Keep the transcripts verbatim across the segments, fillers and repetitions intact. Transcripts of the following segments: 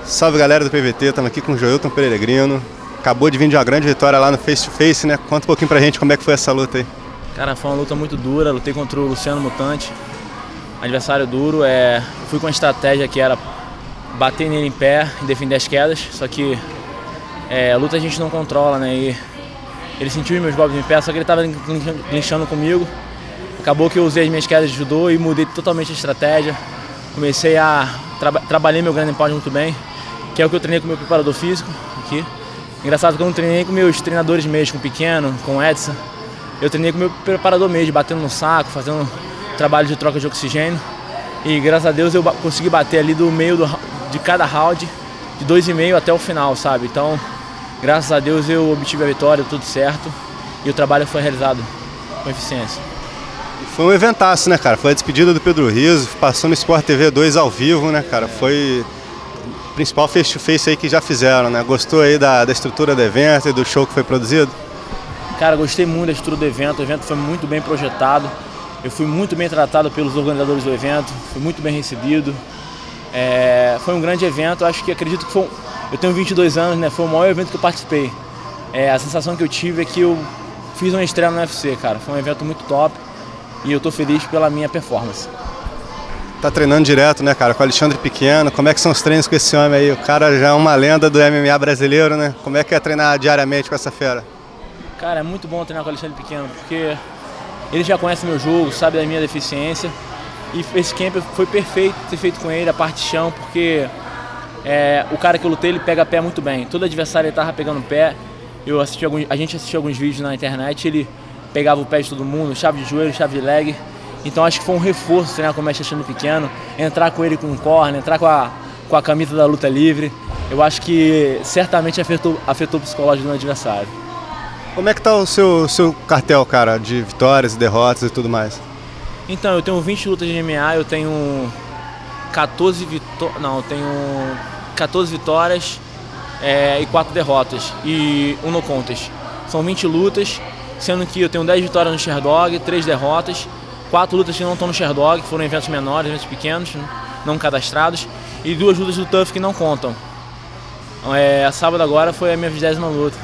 Salve galera do P V T, estamos aqui com o Joilton Peregrino. Acabou de vir de uma grande vitória lá no Face to Face, né? Conta um pouquinho pra gente como é que foi essa luta aí. Cara, foi uma luta muito dura, lutei contra o Luciano Mutante, adversário duro. É... Fui com uma estratégia que era bater nele em pé e defender as quedas, só que é, a luta a gente não controla, né? E ele sentiu meus golpes em pé, só que ele estava clinchando comigo. Acabou que eu usei as minhas quedas de judô e mudei totalmente a estratégia. Comecei a... Tra trabalhei meu grande pound muito bem, que é o que eu treinei com o meu preparador físico aqui. Engraçado que eu não treinei com meus treinadores mesmo, com o Pequeno, com o Edson. Eu treinei com o meu preparador mesmo, batendo no saco, fazendo trabalho de troca de oxigênio. E graças a Deus eu consegui bater ali do meio do, de cada round, de dois e meio até o final, sabe? Então, graças a Deus eu obtive a vitória, tudo certo. E o trabalho foi realizado com eficiência. Foi um eventaço, né, cara? Foi a despedida do Pedro Rizzo, passou no Sport T V dois ao vivo, né, cara? Foi o principal face-to-face aí que já fizeram, né? Gostou aí da, da estrutura do evento e do show que foi produzido? Cara, gostei muito da estrutura do evento, o evento foi muito bem projetado. Eu fui muito bem tratado pelos organizadores do evento, fui muito bem recebido. É, foi um grande evento, acho que acredito que foi... Eu tenho vinte e dois anos, né? Foi o maior evento que eu participei. É, a sensação que eu tive é que eu fiz uma estreia no U F C, cara. Foi um evento muito top. E eu tô feliz pela minha performance. Tá treinando direto, né, cara, com o Alexandre Pequeno. Como é que são os treinos com esse homem aí? O cara já é uma lenda do M M A brasileiro, né? Como é que é treinar diariamente com essa fera? Cara, é muito bom treinar com o Alexandre Pequeno, porque ele já conhece meu jogo, sabe da minha deficiência. E esse camp foi perfeito ter feito com ele, a parte de chão, porque é, o cara que eu lutei, ele pega pé muito bem. Todo adversário ele tava pegando pé. Eu assisti alguns, a gente assistiu alguns vídeos na internet, ele pegava o pé de todo mundo, chave de joelho, chave de leg. Então acho que foi um reforço treinar com o mestre Alexandre Pequeno, entrar com ele com um corner, entrar com a, com a camisa da luta livre. Eu acho que certamente afetou, afetou o psicológico do adversário. Como é que tá o seu, seu cartel, cara, de vitórias e derrotas e tudo mais? Então, eu tenho vinte lutas de M M A, eu tenho quatorze vitórias, não, eu tenho quatorze vitórias é, e quatro derrotas e um no contest. São vinte lutas. Sendo que eu tenho dez vitórias no Sherdog, três derrotas, quatro lutas que não estão no Sherdog, que foram eventos menores, eventos pequenos, não cadastrados, e duas lutas do Tough que não contam. É, a sábado agora foi a minha vigésima luta.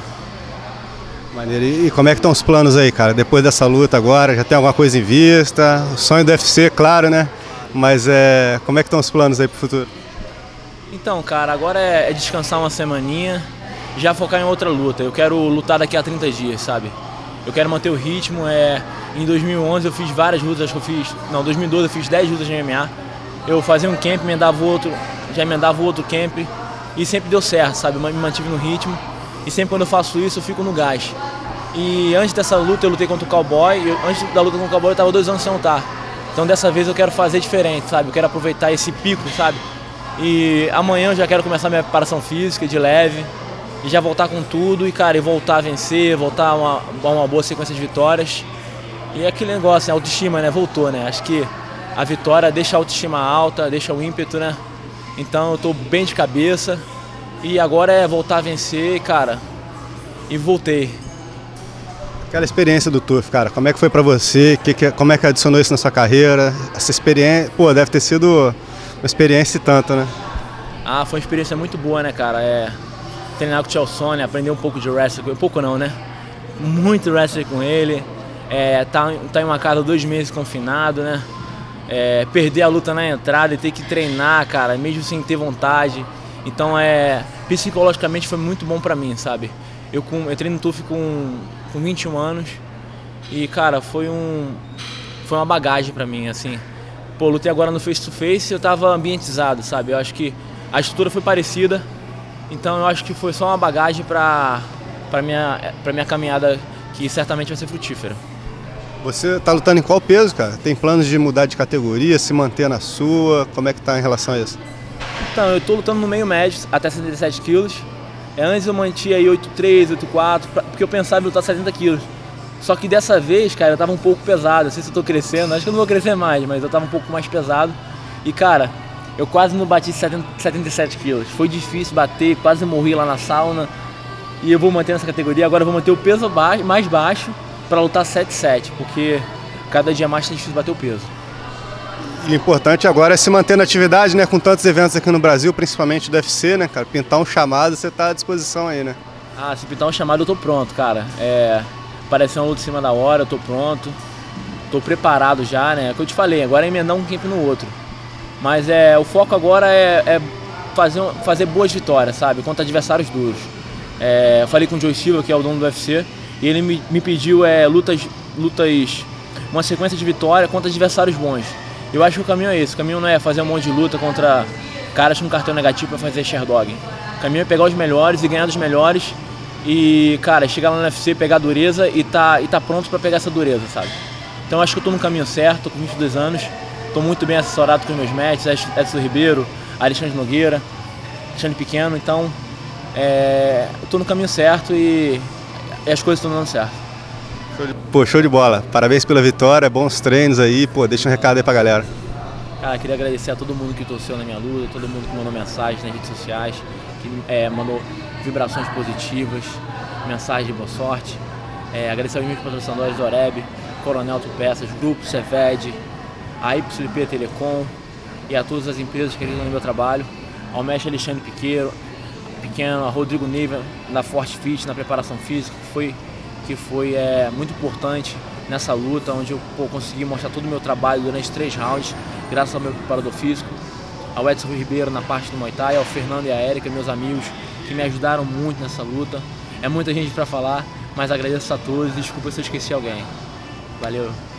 Maneiro. E como é que estão os planos aí, cara? Depois dessa luta agora, já tem alguma coisa em vista? O sonho do U F C, claro, né? Mas é, como é que estão os planos aí pro futuro? Então, cara, agora é, é descansar uma semaninha, já focar em outra luta. Eu quero lutar daqui a trinta dias, sabe? Eu quero manter o ritmo. É, em dois mil e onze eu fiz várias lutas, acho que eu fiz... Não, dois mil e doze eu fiz dez lutas de M M A. Eu fazia um camp, emendava outro, já emendava outro camp. E sempre deu certo, sabe? Eu me mantive no ritmo. E sempre quando eu faço isso, eu fico no gás. E antes dessa luta eu lutei contra o Cowboy. E antes da luta contra o Cowboy eu estava dois anos sem lutar. Então dessa vez eu quero fazer diferente, sabe? Eu quero aproveitar esse pico, sabe? E amanhã eu já quero começar minha preparação física de leve. E já voltar com tudo e, cara, e voltar a vencer, voltar a uma, uma boa sequência de vitórias. E é aquele negócio, a autoestima, né? Voltou, né? Acho que a vitória deixa a autoestima alta, deixa o ímpeto, né? Então eu tô bem de cabeça. E agora é voltar a vencer, cara. E voltei. Aquela experiência do Tough, cara, como é que foi pra você? Que, que, como é que adicionou isso na sua carreira? Essa experiência, pô, deve ter sido uma experiência e tanto, né? Ah, foi uma experiência muito boa, né, cara? É... Treinar com o Chalsone, aprender um pouco de wrestling com ele, pouco não, né? Muito wrestling com ele, é, tá, tá em uma casa dois meses confinado, né? É, perder a luta na entrada e ter que treinar, cara, mesmo sem ter vontade. Então, é, psicologicamente foi muito bom pra mim, sabe? Eu, com, eu treino no Tough com, com vinte e um anos e, cara, foi, um, foi uma bagagem pra mim, assim. Pô, lutei agora no Face to Face e eu tava ambientizado, sabe? Eu acho que a estrutura foi parecida. Então eu acho que foi só uma bagagem para para minha para minha caminhada, que certamente vai ser frutífera. Você tá lutando em qual peso, cara? Tem planos de mudar de categoria, se manter na sua? Como é que tá em relação a isso? Então, eu tô lutando no meio médio, até setenta e sete quilos. É, antes eu mantinha aí oitenta e três, oitenta e quatro, porque eu pensava em lutar setenta quilos. Só que dessa vez, cara, eu tava um pouco pesado. Não sei se eu tô crescendo, acho que eu não vou crescer mais, mas eu tava um pouco mais pesado. E, cara, eu quase não bati setenta e sete quilos. Foi difícil bater, quase morri lá na sauna. E eu vou manter nessa categoria. Agora eu vou manter o peso baixo, mais baixo para lutar setenta e sete, porque cada dia mais tá difícil bater o peso. E o importante agora é se manter na atividade, né? Com tantos eventos aqui no Brasil, principalmente do U F C, né, cara? Pintar um chamado, você tá à disposição aí, né? Ah, se pintar um chamado eu tô pronto, cara. É, pareceu uma luta em cima da hora, eu tô pronto. Tô preparado já, né? É o que eu te falei, agora é emendar um camp no outro. Mas é, o foco agora é, é fazer, fazer boas vitórias, sabe? Contra adversários duros. É, eu falei com o Joe Silva, que é o dono do U F C, e ele me, me pediu é, lutas, lutas, uma sequência de vitória contra adversários bons. Eu acho que o caminho é esse. O caminho não é fazer um monte de luta contra caras com cartão negativo para fazer Sherdog. O caminho é pegar os melhores e ganhar dos melhores e, cara, chegar lá no U F C, pegar a dureza e tá, e tá pronto para pegar essa dureza, sabe? Então acho que eu tô no caminho certo, tô com vinte e dois anos, tô muito bem assessorado com os meus mestres, Edson Ribeiro, Alexandre Nogueira, Alexandre Pequeno, então é, eu tô no caminho certo e, e as coisas estão dando certo. Pô, show de bola. Parabéns pela vitória, bons treinos aí, pô, deixa um recado aí pra galera. Cara, queria agradecer a todo mundo que torceu na minha luta, todo mundo que mandou mensagem nas redes sociais, que é, mandou vibrações positivas, mensagem de boa sorte. É, agradecer aos meus patrocinadores Oreb, Coronel Autopeças, Grupo Ceved, a Y P Telecom e a todas as empresas que acreditam no meu trabalho, ao mestre Alexandre Piqueiro, Pequeno, a Rodrigo Neiva na Forte Fit, na preparação física, que foi, que foi é, muito importante nessa luta, onde eu pô, consegui mostrar todo o meu trabalho durante três rounds, graças ao meu preparador físico, ao Edson Ribeiro na parte do Muay Thai, ao Fernando e a Érica, meus amigos, que me ajudaram muito nessa luta. É muita gente para falar, mas agradeço a todos e desculpa se eu esqueci alguém. Valeu!